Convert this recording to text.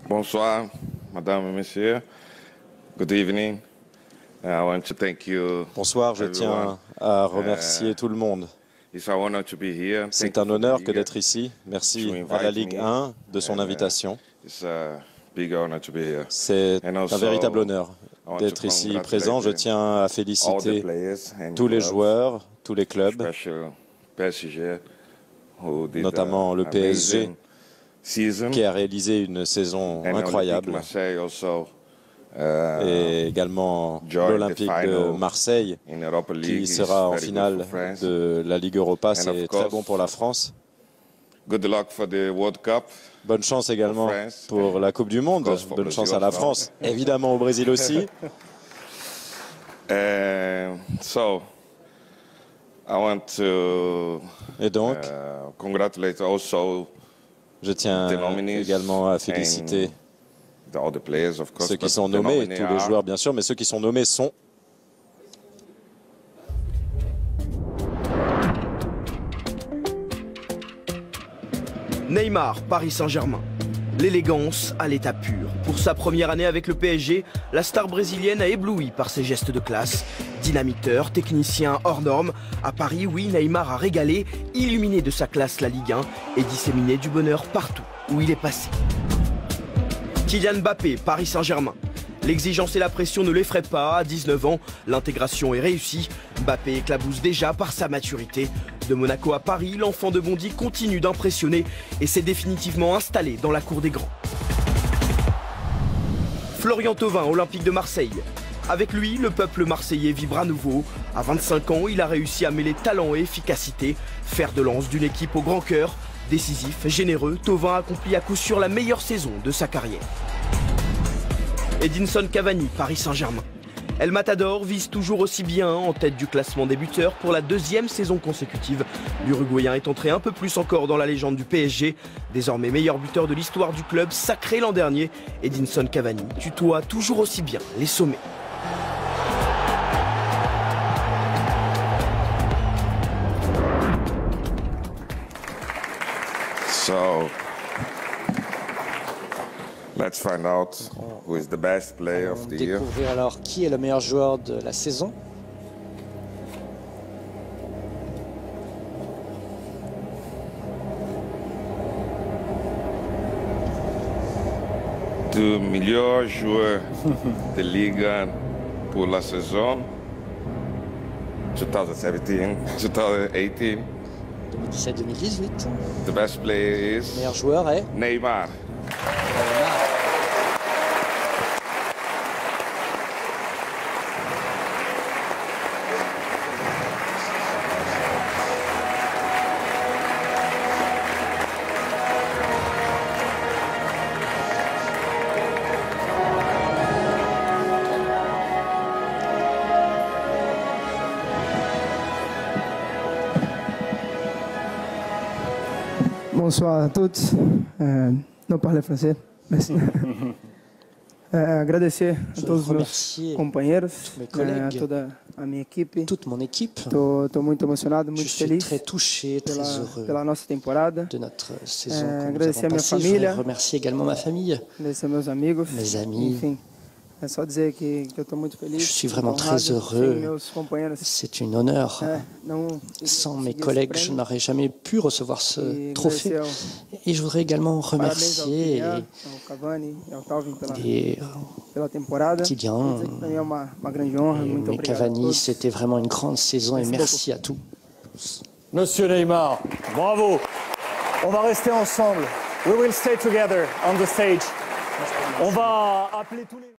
Bonsoir, Madame et Messieurs. Good evening. I want to thank you. Bonsoir, je tiens à remercier tout le monde. C'est un honneur que d'être ici. Merci à la Ligue 1 de son invitation. C'est un véritable honneur d'être ici présent. Je tiens à féliciter tous les joueurs, tous les clubs, notamment le PSG, qui a réalisé une saison incroyable, et également l'Olympique de Marseille, qui sera en finale de la Ligue Europa. C'est très bon pour la France. Bonne chance également pour la Coupe du Monde. Bonne chance à la France. Évidemment au Brésil aussi. Et donc, je tiens également à féliciter ceux qui sont nommés, tous les joueurs bien sûr, mais ceux qui sont nommés sont... Neymar, Paris Saint-Germain. L'élégance à l'état pur. Pour sa première année avec le PSG, la star brésilienne a ébloui par ses gestes de classe. Dynamiteur, technicien hors norme. À Paris, oui, Neymar a régalé, illuminé de sa classe la Ligue 1 et disséminé du bonheur partout où il est passé. Kylian Mbappé, Paris Saint-Germain. L'exigence et la pression ne l'effraient pas. À 19 ans, l'intégration est réussie. Mbappé éclabousse déjà par sa maturité. De Monaco à Paris, l'enfant de Bondy continue d'impressionner et s'est définitivement installé dans la cour des grands. Florian Thauvin, Olympique de Marseille. Avec lui, le peuple marseillais vibre à nouveau. À 25 ans, il a réussi à mêler talent et efficacité. Fer de lance d'une équipe au grand cœur. Décisif, généreux, Thauvin accomplit à coup sûr la meilleure saison de sa carrière. Edinson Cavani, Paris Saint-Germain. El Matador vise toujours aussi bien en tête du classement des buteurs pour la deuxième saison consécutive. L'Uruguayen est entré un peu plus encore dans la légende du PSG. Désormais meilleur buteur de l'histoire du club, sacré l'an dernier, Edinson Cavani tutoie toujours aussi bien les sommets. Let's find out who is the best player of the year. Découvrir alors qui est le meilleur joueur de la saison. Le meilleur joueur de Ligue 1 pour la saison 2017-2018. 2017-2018. The best player is Le meilleur joueur est Neymar. Bonsoir à tous. Não parle français. Merci. Agradecer a todos os meus companheiros, a toda a minha equipe. Toute mon équipe. Estou muito emocionado, muito Je suis feliz très touché, très heureux pela nossa temporada. de notre saison que nous Agradecer a avons minha passée. Je família. voudrais remercier également ma famille, Agradecer meus amigos. mes amis. Enfim, é só dizer que eu estou muito feliz. Je suis vraiment honrado, très heureux. sem meus companheiros. C'est un honneur. Não Sans mes conseguir collègues, esse je prêmio. n'aurais jamais pu recevoir ce E trophée. agradecer Et je voudrais également parabéns ao remercier Kylian, ao Cavani e ao Thauvin pela temporada. Kylian, Dizer que para mim é uma grande honra. Muito mais obrigado a Cavani. todos. C'était vraiment une grande saison et merci à tous. Monsieur Neymar, bravo. On va rester ensemble. We will stay together on the stage. On va appeler tous les...